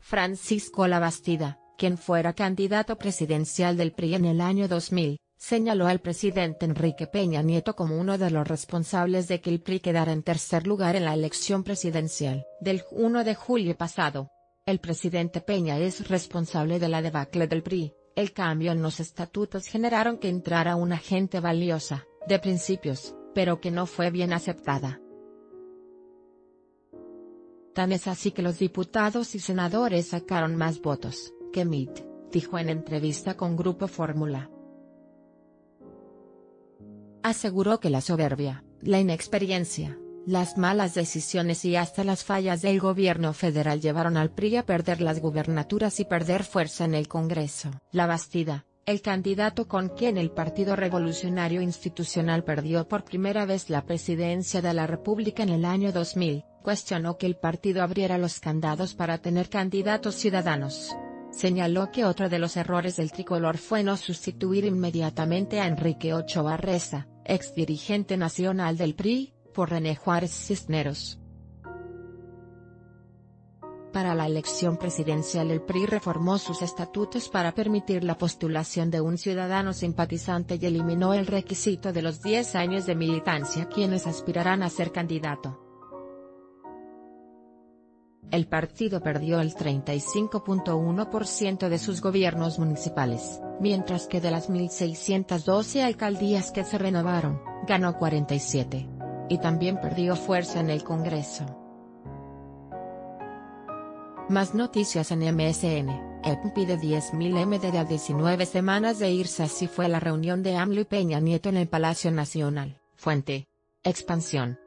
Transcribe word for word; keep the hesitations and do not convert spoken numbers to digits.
Francisco Labastida, quien fuera candidato presidencial del P R I en el año dos mil, señaló al presidente Enrique Peña Nieto como uno de los responsables de que el P R I quedara en tercer lugar en la elección presidencial del uno de julio pasado. El presidente Peña es responsable de la debacle del P R I. El cambio en los estatutos generaron que entrara una gente valiosa, de principios, pero que no fue bien aceptada. Tan es así que los diputados y senadores sacaron más votos que Mitt, dijo en entrevista con Grupo Fórmula. Aseguró que la soberbia, la inexperiencia, las malas decisiones y hasta las fallas del gobierno federal llevaron al P R I a perder las gubernaturas y perder fuerza en el Congreso. Labastida, el candidato con quien el Partido Revolucionario Institucional perdió por primera vez la presidencia de la República en el año dos mil, cuestionó que el partido abriera los candados para tener candidatos ciudadanos. Señaló que otro de los errores del tricolor fue no sustituir inmediatamente a Enrique Ochoa Reza, exdirigente nacional del P R I, por René Juárez Cisneros. Para la elección presidencial el P R I reformó sus estatutos para permitir la postulación de un ciudadano simpatizante y eliminó el requisito de los diez años de militancia quienes aspirarán a ser candidato. El partido perdió el treinta y cinco punto uno por ciento de sus gobiernos municipales, mientras que de las mil seiscientas doce alcaldías que se renovaron, ganó cuarenta y siete. Y también perdió fuerza en el Congreso. Más noticias en M S N. E P pide diez mil M D a diecinueve semanas de irse. Así fue la reunión de AMLO y Peña Nieto en el Palacio Nacional. Fuente: Expansión.